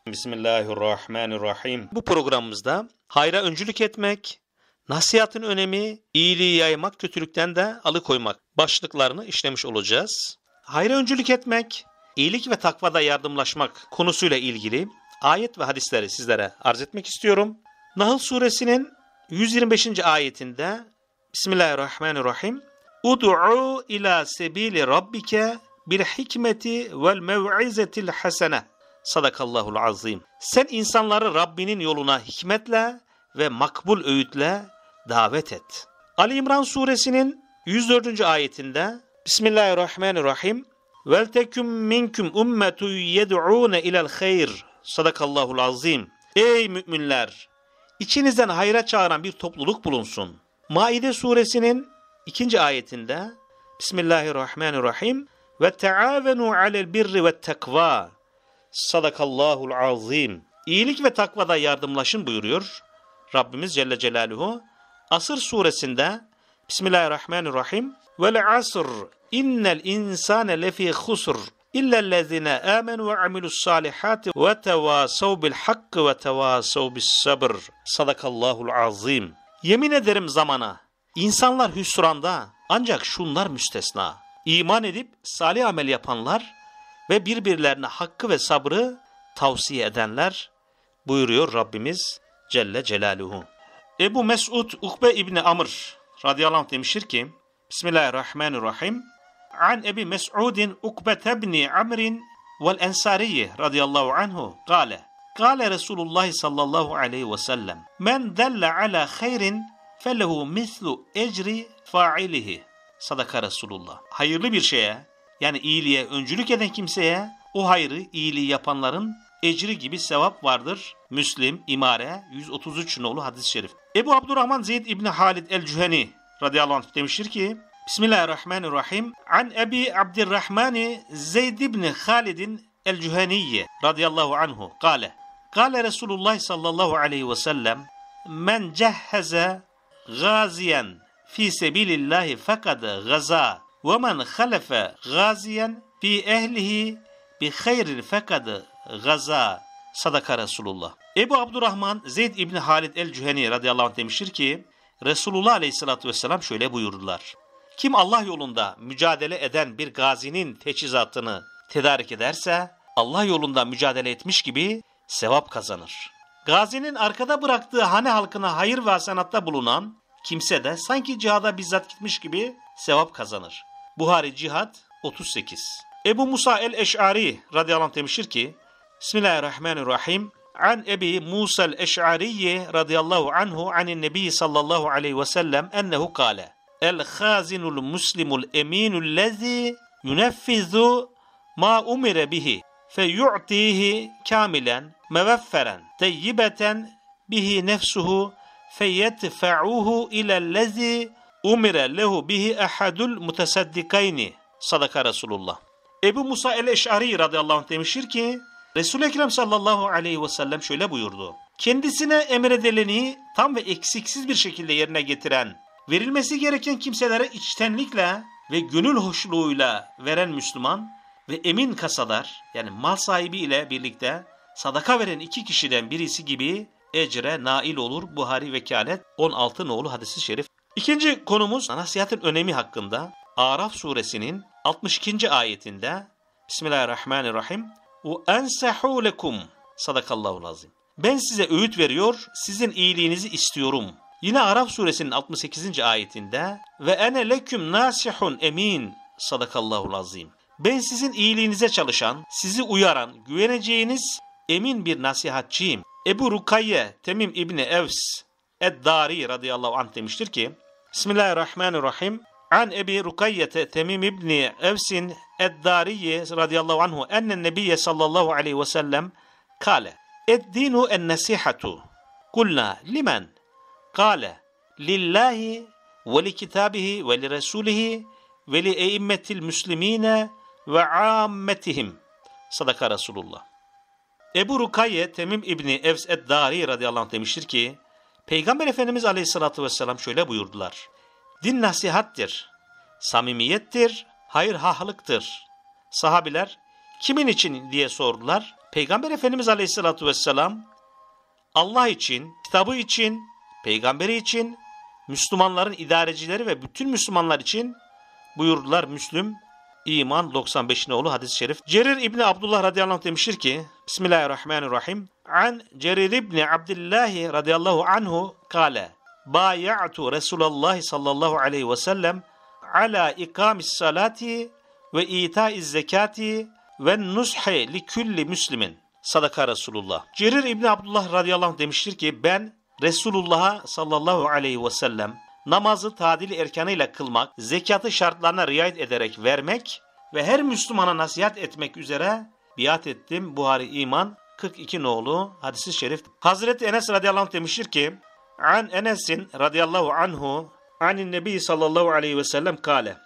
Bismillahirrahmanirrahim. Bu programımızda hayra öncülük etmek, nasihatın önemi, iyiliği yaymak, kötülükten de alıkoymak başlıklarını işlemiş olacağız. Hayra öncülük etmek, iyilik ve takvada yardımlaşmak konusuyla ilgili ayet ve hadisleri sizlere arz etmek istiyorum. Nahl suresinin 125. ayetinde Bismillahirrahmanirrahim. Ud'u ila sebili rabbike bil hikmeti vel mev'izetil hasene. Sadakallahul azim. Sen insanları Rabbinin yoluna hikmetle ve makbul öğütle davet et. Ali İmran suresinin 104. ayetinde Bismillahirrahmanirrahim. Vel teküm minkum ummetu yed'ûne ilel hayr. Sadakallahul azim. Ey müminler! İçinizden hayra çağıran bir topluluk bulunsun. Maide suresinin 2. ayetinde Bismillahirrahmanirrahim. Ve teavenu alel birri ve tekva. Sadakallahul azim. İyilik ve takvada yardımlaşın buyuruyor Rabbimiz Celle Celaluhu. Asır suresinde Bismillahirrahmanirrahim. Vel asr innel insane lefî khusr illellezine amenu ve amilussâlihâti ve tevâsav bil hakkı ve tevâsav bis sabr. Sadakallahul azim. Yemin ederim zamana, insanlar hüsranda, ancak şunlar müstesna. İman edip salih amel yapanlar ve birbirlerine hakkı ve sabrı tavsiye edenler buyuruyor Rabbimiz Celle Celaluhu. Ebu Mes'ud Ukbe İbni Amr radıyallahu anh demiştir ki Bismillahirrahmanirrahim. An Ebi Mes'udin Ukbe ibni Amrin vel Ensariye radıyallahu anhu kâle. Kâle Resulullah sallallahu aleyhi ve sellem. Men delle ala hayrin felehu mislu ecri fa'ilihi. Sadaka Resulullah. Hayırlı bir şeye, yani iyiliğe öncülük eden kimseye o hayrı, iyiliği yapanların ecri gibi sevap vardır. Müslim, İmare 133 nolu hadis-i şerif. Ebu Abdurrahman Zeyd İbni Halid el-Cüheni radıyallahu anh demiştir ki Bismillahirrahmanirrahim. An Ebi Abdirrahmani Zeyd İbni Halidin el-Cüheniye radıyallahu anhu kâle. Kâle Resulullah sallallahu aleyhi ve sellem men cehheze gaziyen fi sebilillahi fekad gaza ve men halefe gaziyen fi ehlihi bi hayrin fekad gaza. Sadaka Resulullah. Ebu Abdurrahman Zeyd İbni Halid el-Cüheni radıyallahu anh demiştir ki Resulullah aleyhissalatü vesselam şöyle buyurdular. Kim Allah yolunda mücadele eden bir gazinin teçhizatını tedarik ederse Allah yolunda mücadele etmiş gibi sevap kazanır. Gazinin arkada bıraktığı hane halkına hayır ve hasanatta bulunan kimse de sanki cihada bizzat gitmiş gibi sevap kazanır. Buhari Cihad 38. Ebu Musa el-Eş'ari radıyallahu anh demiştir ki Bismillahirrahmanirrahim. An Ebi Musa el-Eş'ariye radıyallahu anhu anin nebi sallallahu aleyhi ve sellem ennehu kâle. El-khâzinul muslimul eminul lezi yuneffizu ma umire bihi feyu'tihi kamilen mevefferen teyyibeten bihi nefsuhu feyetfa'uhu ilellezi umire lehu bihi ahadul mutasaddikayni. Sadaka Resulullah. Ebu Musa el-Eş'ari radıyallahu anh demiştir ki Resul-i Ekrem sallallahu aleyhi ve sellem şöyle buyurdu. Kendisine emredileni tam ve eksiksiz bir şekilde yerine getiren, verilmesi gereken kimselere içtenlikle ve gönül hoşluğuyla veren Müslüman ve emin kasadar, yani mal sahibi ile birlikte sadaka veren iki kişiden birisi gibi ecre nail olur. Buhari Vekalet 16 nolu hadis-i şerif. İkinci konumuz nasihatın önemi hakkında. Araf suresinin 62. ayetinde Bismillahirrahmanirrahim. وَاَنْسَحُوا لَكُمْ Sadakallahul azim. Ben size öğüt veriyor, sizin iyiliğinizi istiyorum. Yine Araf suresinin 68. ayetinde ve ene leküm nasihun emin. Sadakallahul azim. Ben sizin iyiliğinize çalışan, sizi uyaran, güveneceğiniz emin bir nasihatçıyım. Ebu Rukayye Temim İbni Evs Eddari radıyallahu anh demiştir ki Bismillahirrahmanirrahim. An Ebi Rukayyete Temim İbni Evsin Eddariye radıyallahu anhu ennen nebiyye sallallahu aleyhi ve sellem kâle eddinu en nasihatu kulna limen kâle lillahi ve li kitabihi ve li resulihi ve li eimmetil müslimine ve ammetihim. Sadaka Resulullah. Ebu Rukayye Temim İbni Evs Eddari radıyallahu anh demiştir ki Peygamber Efendimiz aleyhissalatü vesselam şöyle buyurdular. Din nasihattir, samimiyettir, hayırhahlıktır. Sahabiler kimin için diye sordular. Peygamber Efendimiz Aleyhisselatü Vesselam Allah için, kitabı için, peygamberi için, Müslümanların idarecileri ve bütün Müslümanlar için buyurdular. Müslüm İman 95 nolu hadis-i şerif. Cerir İbni Abdullah radıyallahu anh demiştir ki Bismillahirrahmanirrahim. An Cerir İbni Abdullah radıyallahu anhu kâle Bâya'tu Resulallah sallallahu aleyhi ve sellem ala ikamis salati ve itaiz zekati ve nushi li kulli müslimin. Sadaka Resulullah. Cerir İbni Abdullah radıyallahu anh demiştir ki ben Resulullah'a sallallahu aleyhi ve sellem namazı tadil erkanıyla kılmak, zekatı şartlarına riayet ederek vermek ve her Müslümana nasihat etmek üzere biat ettim. Buhari İman 42 nolu hadis-i şerif. Hazreti Enes radıyallahu anh demiştir ki An Enes'in radıyallahu anhu anin nebi sallallahu aleyhi ve sellem kâle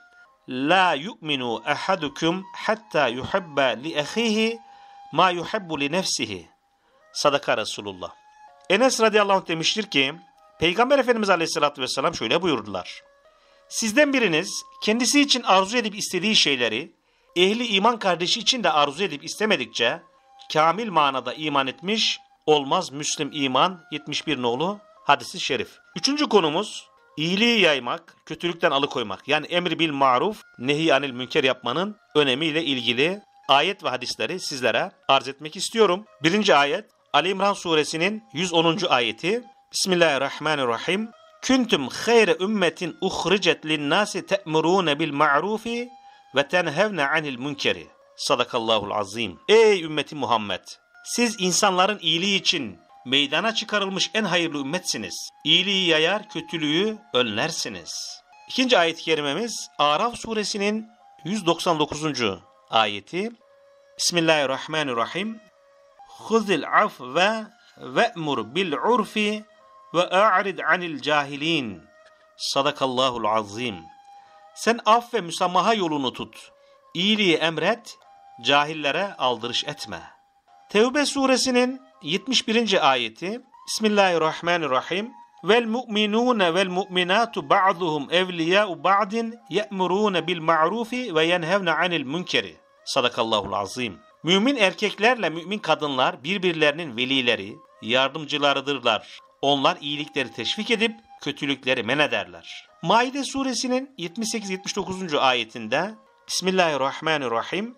La yu'minu ahadukum hatta yuhibba li ahihi ma yuhibbu li nefsihi. Sadaka Resulullah. Enes radıyallahu anh demiştir ki Peygamber Efendimiz Aleyhisselatü Vesselam şöyle buyurdular. Sizden biriniz kendisi için arzu edip istediği şeyleri ehli iman kardeşi için de arzu edip istemedikçe kamil manada iman etmiş olmaz. Müslim İman 71 nolu hadis-i şerif. Üçüncü konumuz iyiliği yaymak, kötülükten alıkoymak. Yani emri bil maruf, nehi anil münker yapmanın önemiyle ilgili ayet ve hadisleri sizlere arz etmek istiyorum. Birinci ayet Ali İmran suresinin 110. ayeti. Bismillahirrahmanirrahim. Kuntum hayre ümmetin uhricet linnâsi te'murûne bil ma'rufi ve tenhevne anil münkeri. Sadakallahul azim. Ey ümmeti Muhammed! Siz insanların iyiliği için meydana çıkarılmış en hayırlı ümmetsiniz. İyiliği yayar, kötülüğü önlersiniz. İkinci ayet-i kerimemiz Araf suresinin 199. ayeti. Bismillahirrahmanirrahim. Huzil afve ve'mur bil urfi ve a'rid anil cahilin. Sadakallahul azim. Sen af ve müsamaha yolunu tut. İyiliği emret, cahillere aldırış etme. Tevbe suresinin 71. ayeti. Bismillahirrahmanirrahim. Vel mu'minune vel mu'minatu ba'duhum evliya'u ba'din ye'murune bil ma'rufi ve yenhevne anil münkeri. Sadakallahul azim. Mümin erkeklerle mümin kadınlar birbirlerinin velileri, yardımcılarıdırlar. Onlar iyilikleri teşvik edip kötülükleri men ederler. Maide suresinin 78-79. ayetinde Bismillahirrahmanirrahim.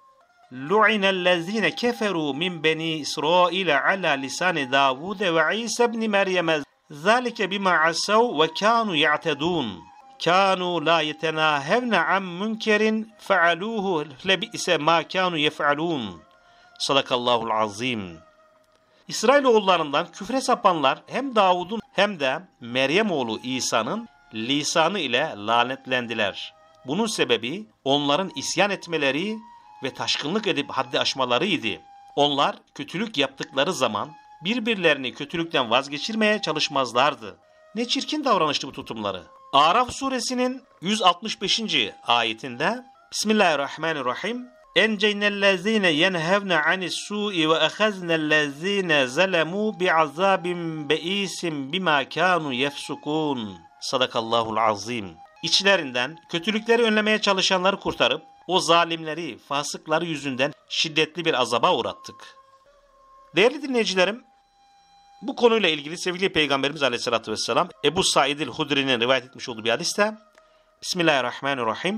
Lu'inellezine keferu min beni İsrail ala lisani Davud ve İsa ibn Meryem. Zalike bima asav ve kanu ya'tedun. Kanu la yetenahevne an münkerin fealuhu lebi'se ma kanu yef'alun. Sadakallahul azim. İsrailoğullarından küfre sapanlar hem Davud'un hem de Meryem oğlu İsa'nın lisanı ile lanetlendiler. Bunun sebebi onların isyan etmeleri ve taşkınlık edip haddi aşmalarıydı. Onlar kötülük yaptıkları zaman birbirlerini kötülükten vazgeçirmeye çalışmazlardı. Ne çirkin davranıştı bu tutumları. Araf suresinin 165. ayetinde Bismillahirrahmanirrahim. Enceynellezine yenhevne anis-su'i ve ahaznellezine zelemu bi'azabin be'isim bima kanu yefsukun. Sadakallahul azim. İçlerinden kötülükleri önlemeye çalışanları kurtarıp o zalimleri, fasıkları yüzünden şiddetli bir azaba uğrattık. Değerli dinleyicilerim, bu konuyla ilgili sevgili Peygamberimiz Aleyhisselatü Vesselam Ebu Said el-Hudri'nin rivayet etmiş olduğu bir hadiste Bismillahirrahmanirrahim.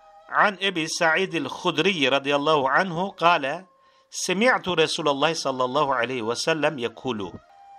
An Ebi Said el-Hudri radıyallahu anhu kâle Semi'tu Resulallah sallallahu aleyhi ve sellem yekulu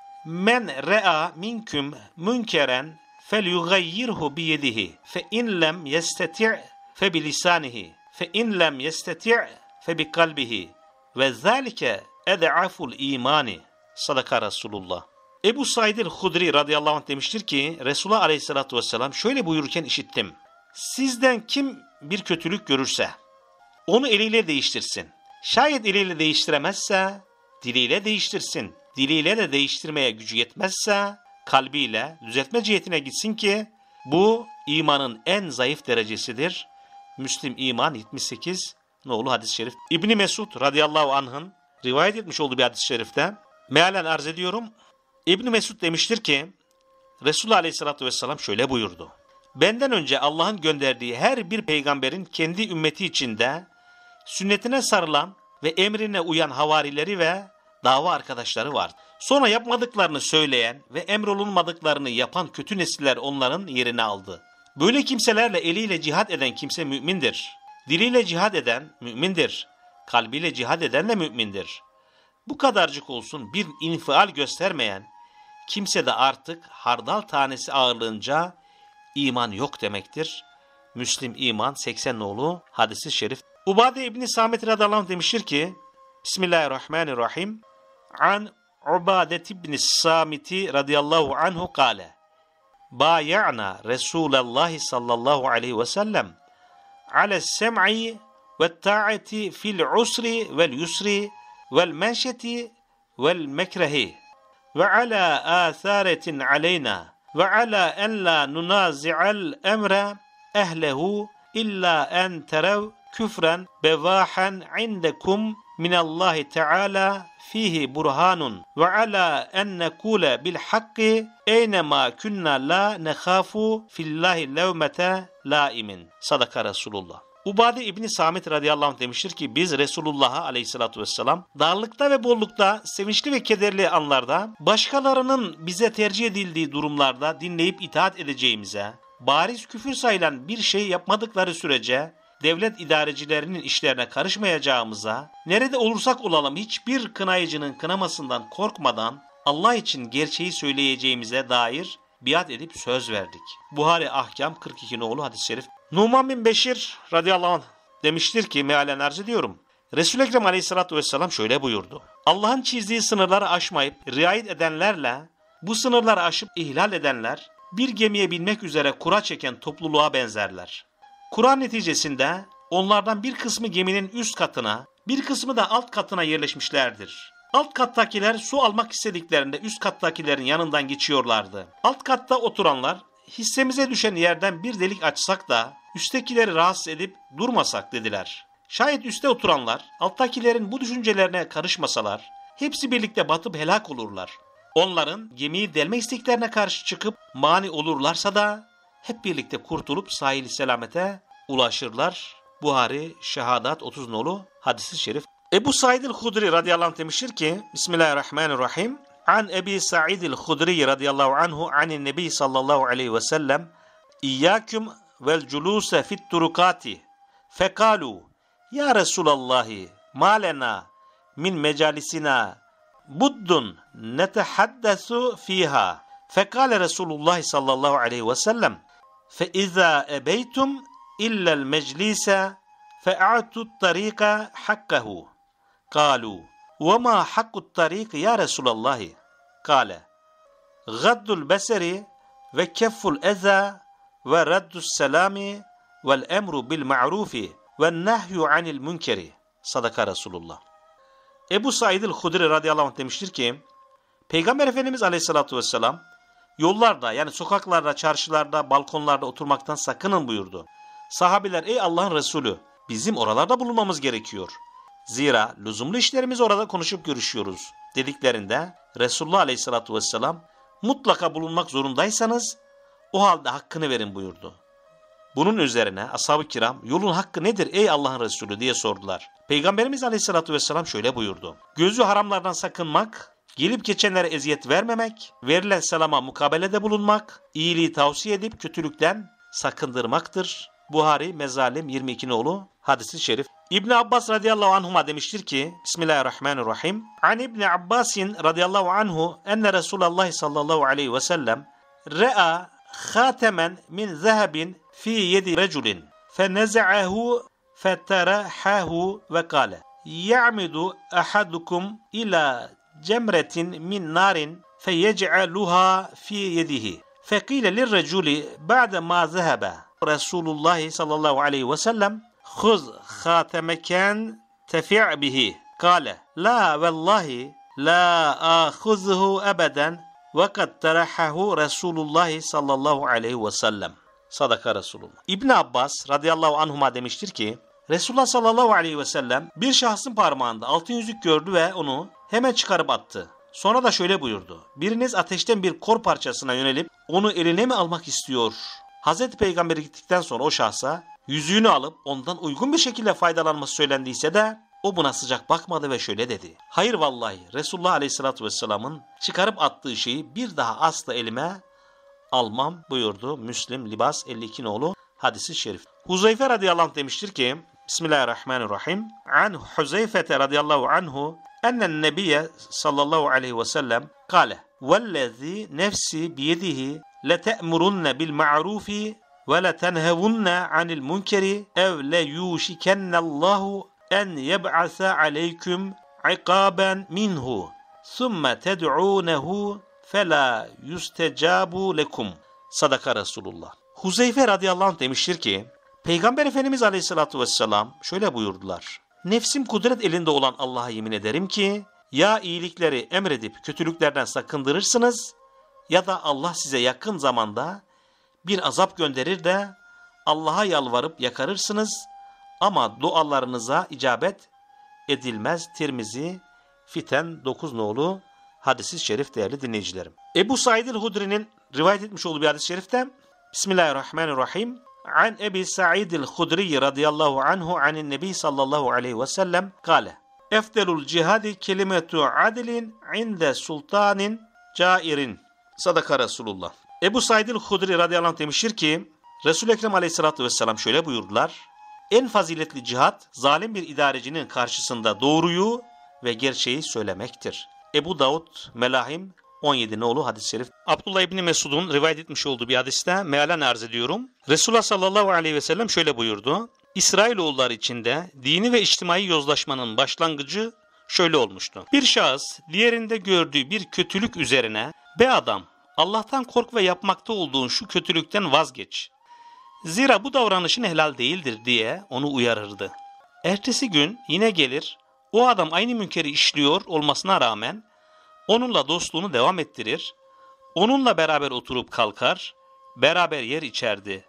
Men re'a minküm münkeren felyugayyirhu biyedihi fe in lem yesteti' fe bilisanihi fe in lem yesteti' fe bi kalbihi ve zâlike ed'aful imani. Sadaka Resulullah. Ebu Said el-Hudri radıyallahu anh demiştir ki Resulullah aleyhissalatü vesselam şöyle buyururken işittim. Sizden kim bir kötülük görürse onu eliyle değiştirsin. Şayet eliyle değiştiremezse diliyle değiştirsin. Diliyle de değiştirmeye gücü yetmezse kalbiyle düzeltme cihetine gitsin ki bu imanın en zayıf derecesidir. Müslim İman 78 nolu hadis-i şerif. İbni Mesud radıyallahu anh'ın rivayet etmiş olduğu bir hadis-i şerifte mealen arz ediyorum. İbni Mesud demiştir ki Resulullah aleyhissalatü vesselam şöyle buyurdu. Benden önce Allah'ın gönderdiği her bir peygamberin kendi ümmeti içinde sünnetine sarılan ve emrine uyan havarileri ve dava arkadaşları vardı. Sonra yapmadıklarını söyleyen ve emrolunmadıklarını yapan kötü nesiller onların yerini aldı. Böyle kimselerle eliyle cihad eden kimse mümindir. Diliyle cihad eden mümindir. Kalbiyle cihad eden de mümindir. Bu kadarcık olsun bir infial göstermeyen kimse de artık hardal tanesi ağırlığınca iman yok demektir. Müslim İman 80 nolu hadisi şerif. Ubade İbni Samit radıyallahu anh demiştir ki Bismillahirrahmanirrahim. An Ubade İbni Samiti radıyallahu anhu kâle Bâya'na Resulallah sallallahu aleyhi ve sellem ala sem'i ve ta'ati fil usri vel yusri vel menşeti vel mekrehi ve ala âthâretin aleyna ve ala en la nunazi'al emre ehlehu illa en terev küfren bevahen indekum minallahi teala fihi burhanun ve ala en nekule bil hakki eynema kunna la nekhafu fillahi levmete laimin. Sadaka Resulullah. Ubade İbni Samit radıyallahu anh demiştir ki biz Resulullah'a aleyhissalatü vesselam darlıkta ve bollukta, sevinçli ve kederli anlarda, başkalarının bize tercih edildiği durumlarda dinleyip itaat edeceğimize, bariz küfür sayılan bir şey yapmadıkları sürece devlet idarecilerinin işlerine karışmayacağımıza, nerede olursak olalım hiçbir kınayıcının kınamasından korkmadan Allah için gerçeği söyleyeceğimize dair biat edip söz verdik. Buhari Ahkam 42 nolu hadis-i şerif. Numan bin Beşir radıyallahu anh demiştir ki mealen arz ediyorum. Resul-i Ekrem aleyhissalatü vesselam şöyle buyurdu. Allah'ın çizdiği sınırları aşmayıp riayet edenlerle bu sınırları aşıp ihlal edenler bir gemiye binmek üzere kura çeken topluluğa benzerler. Kura neticesinde onlardan bir kısmı geminin üst katına, bir kısmı da alt katına yerleşmişlerdir. Alt kattakiler su almak istediklerinde üst kattakilerin yanından geçiyorlardı. Alt katta oturanlar hissemize düşen yerden bir delik açsak da üsttekileri rahatsız edip durmasak dediler. Şayet üstte oturanlar alttakilerin bu düşüncelerine karışmasalar hepsi birlikte batıp helak olurlar. Onların gemiyi delme isteklerine karşı çıkıp mani olurlarsa da hep birlikte kurtulup sahil-i selamete ulaşırlar. Buhari Şehadat 30 nolu hadis-i şerif. Ebu Said el-Hudri radıyallahu anh demiştir ki Bismillahirrahmanirrahim. An Ebi Said el-Hudri radıyallahu anhu anin nebi sallallahu aleyhi ve sellem İyyâküm vel culûse fit turukati fekalu ya Resulallahi ma lena min mecalisina buddun netehaddesu fiha fekale Resulullah sallallahu aleyhi ve sellem fe izâ ebeytum illel meclise fe'atut tarika hakkahu kalu ve ma hakkut tarik ya Resulallah kale gaddul beseri ve kefful eza ve raddus selami vel emru bil ma'rufi ve nehyu anil münkeri. Sadaka Resulullah. Ebu Said el-Hudri radıyallahu anh demiştir ki Peygamber Efendimiz aleyhissalatü vesselam yollarda yani sokaklarda, çarşılarda, balkonlarda oturmaktan sakının buyurdu. Sahabiler ey Allah'ın Resulü bizim oralarda bulunmamız gerekiyor. Zira lüzumlu işlerimizi orada konuşup görüşüyoruz dediklerinde Resulullah aleyhissalatü vesselam mutlaka bulunmak zorundaysanız o halde hakkını verin buyurdu. Bunun üzerine ashab-ı kiram yolun hakkı nedir ey Allah'ın Resulü diye sordular. Peygamberimiz aleyhissalatü vesselam şöyle buyurdu. Gözü haramlardan sakınmak, gelip geçenlere eziyet vermemek, verilen selama mukabelede bulunmak, iyiliği tavsiye edip kötülükten sakındırmaktır. Buhari Mezalim 22 nolu hadis-i şerif. İbn Abbas radıyallahu anhuma demiştir ki Bismillahirrahmanirrahim. An İbn Abbasin radıyallahu anhu enne Resulullah sallallahu aleyhi ve sellem re'a khatemen min zehebin fi yedi reculin feneze'ahu feterahahu ve kâle ya'midu ahadukum ila cemretin min narin feyec'aluha fi yedihi fekile lirreculi ba'de ma zehebe Resulullah sallallahu aleyhi ve sellem khuz khatemeken tefi' bihi kâle la vallahi la akhuzhu ebeden ve kad terahahu Resulullah sallallahu aleyhi ve sellem. Sadaka Resulullah. İbn Abbas radıyallahu anhuma demiştir ki Resulullah sallallahu aleyhi ve sellem bir şahsın parmağında altın yüzük gördü ve onu hemen çıkarıp attı. Sonra da şöyle buyurdu. Biriniz ateşten bir kor parçasına yönelip onu eline mi almak istiyor? Hazreti Peygamber gittikten sonra o şahsa yüzüğünü alıp ondan uygun bir şekilde faydalanması söylendiyse de O buna sıcak bakmadı ve şöyle dedi. Hayır vallahi Resulullah Aleyhisselatü Vesselam'ın çıkarıp attığı şeyi bir daha asla elime almam buyurdu. Müslim Libas 52 nolu hadisi şerif. Huzeyfe radıyallahu anh demiştir ki Bismillahirrahmanirrahim. An Huzeyfe radıyallahu anhu ennen nebiyye sallallahu aleyhi ve sellem kâle vellezî nefsi biyedihi lete'murunne bil ma'rufi ve letenhevunne anil munkeri ev leyuşikennallahu en yeb'ase aleyküm ikaben minhu thumme ted'ûnehu fela yustecabu lekum. Sadaka Resulullah. Huzeyfe radıyallahu anh demiştir ki Peygamber Efendimiz Aleyhisselatü Vesselam şöyle buyurdular. Nefsim kudret elinde olan Allah'a yemin ederim ki ya iyilikleri emredip kötülüklerden sakındırırsınız ya da Allah size yakın zamanda bir azap gönderir de Allah'a yalvarıp yakarırsınız ama dualarınıza icabet edilmez. Tirmizi Fiten 9 nolu hadis-i şerif değerli dinleyicilerim. Ebu Said el-Hudri'nin rivayet etmiş olduğu bir hadis-i şerifte Bismillahirrahmanirrahim. An Ebi Said el-Hudri radıyallahu anhu anin nebi sallallahu aleyhi ve sellem kâle Efdelul cihadi kelimetu adilin inde sultanin cairin. Sadaka Resulullah. Ebu Said el-Hudri radıyallahu anh demiştir ki Resul-i Ekrem aleyhissalatü vesselam şöyle buyurdular. En faziletli cihat zalim bir idarecinin karşısında doğruyu ve gerçeği söylemektir. Ebu Davud Melahim 17 nolu hadis-i şerif. Abdullah İbni Mesud'un rivayet etmiş olduğu bir hadiste mealen arz ediyorum. Resulullah sallallahu aleyhi ve sellem şöyle buyurdu. İsrailoğulları içinde dini ve içtimai yozlaşmanın başlangıcı şöyle olmuştu. Bir şahıs diğerinde gördüğü bir kötülük üzerine be adam Allah'tan kork ve yapmakta olduğun şu kötülükten vazgeç. Zira bu davranışın helal değildir diye onu uyarırdı. Ertesi gün yine gelir o adam aynı münkeri işliyor olmasına rağmen onunla dostluğunu devam ettirir, onunla beraber oturup kalkar, beraber yer içerdi.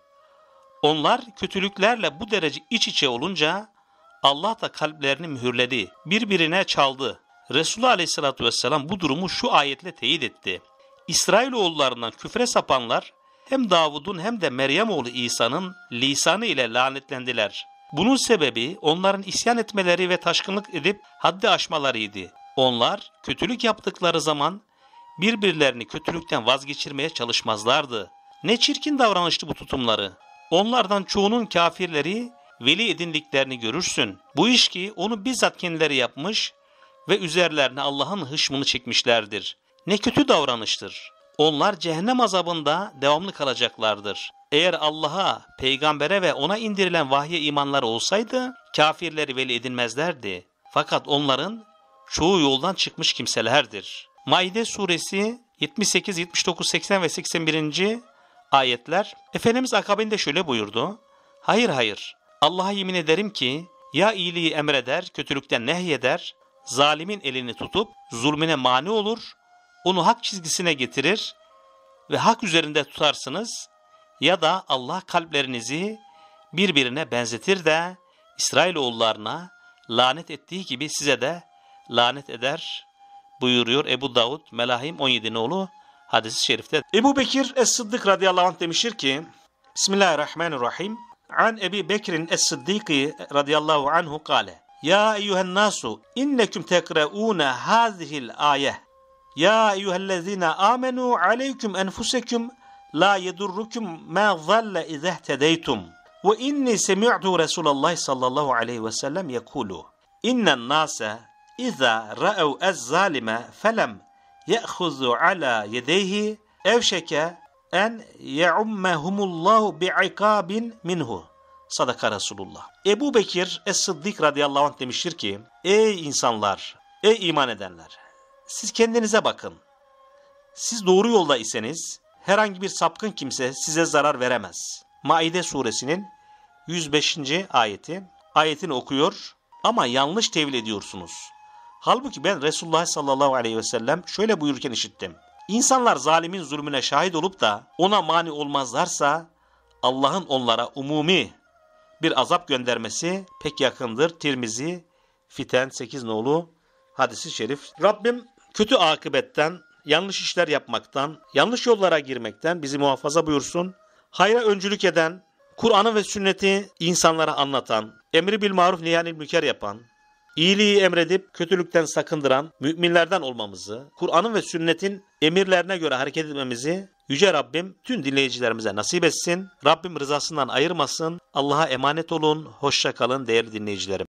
Onlar kötülüklerle bu derece iç içe olunca Allah da kalplerini mühürledi, birbirine çaldı. Resulullah Aleyhisselatü Vesselam bu durumu şu ayetle teyit etti. İsrailoğullarından küfre sapanlar hem Davud'un hem de Meryem oğlu İsa'nın lisanı ile lanetlendiler. Bunun sebebi onların isyan etmeleri ve taşkınlık edip haddi aşmalarıydı. Onlar kötülük yaptıkları zaman birbirlerini kötülükten vazgeçirmeye çalışmazlardı. Ne çirkin davranıştı bu tutumları. Onlardan çoğunun kafirleri veli edindiklerini görürsün. Bu iş ki onu bizzat kendileri yapmış ve üzerlerine Allah'ın hışmını çekmişlerdir. Ne kötü davranıştır. Onlar cehennem azabında devamlı kalacaklardır. Eğer Allah'a, peygambere ve ona indirilen vahye imanları olsaydı kafirleri veli edinmezlerdi. Fakat onların çoğu yoldan çıkmış kimselerdir. Maide suresi 78, 79, 80 ve 81. ayetler Efendimiz akabinde şöyle buyurdu. Hayır, Allah'a yemin ederim ki ya iyiliği emreder, kötülükten nehyeder, zalimin elini tutup zulmüne mani olur, onu hak çizgisine getirir ve hak üzerinde tutarsınız ya da Allah kalplerinizi birbirine benzetir de İsrailoğullarına lanet ettiği gibi size de lanet eder buyuruyor Ebu Davud Melahim 17 nolu hadis-i şerifte. Ebu Bekir Es-Sıddık radıyallahu anh demiştir ki Bismillahirrahmanirrahim. An Ebi Bekir'in Es-Sıddiki radıyallahu anhu kâle Ya eyyühen nasu inneküm tekra'ûne hâzihil âyeh Ya eyyühellezîne âmenû aleyküm enfuseküm la yedurrukum ma zalle izehtedeytum ve inni semi'tu Resulallah sallallahu aleyhi ve sellem yekulu innen nase İza ra'ev ez-zalime felem ye'khuzu ala yedeyhi evşeke en ye'ummehumullahu bi'ikabin minhu. Sadaka Resulullah. Ebu Bekir Es-Sıddık radıyallahu anh demiştir ki ey insanlar, ey iman edenler siz kendinize bakın. Siz doğru yolda iseniz herhangi bir sapkın kimse size zarar veremez. Maide suresinin 105. ayetini okuyor ama yanlış tevil ediyorsunuz. Halbuki ben Resulullah sallallahu aleyhi ve sellem şöyle buyururken işittim. İnsanlar zalimin zulmüne şahit olup da ona mani olmazlarsa Allah'ın onlara umumi bir azap göndermesi pek yakındır. Tirmizi Fiten 8 nolu hadisi şerif. Rabbim kötü akıbetten, yanlış işler yapmaktan, yanlış yollara girmekten bizi muhafaza buyursun. Hayra öncülük eden, Kur'an'ı ve sünneti insanlara anlatan, emri bil maruf nehyanil münker yapan, iyiliği emredip kötülükten sakındıran müminlerden olmamızı, Kur'an'ın ve sünnetin emirlerine göre hareket etmemizi Yüce Rabbim tüm dinleyicilerimize nasip etsin. Rabbim rızasından ayırmasın. Allah'a emanet olun. Hoşça kalın değerli dinleyicilerim.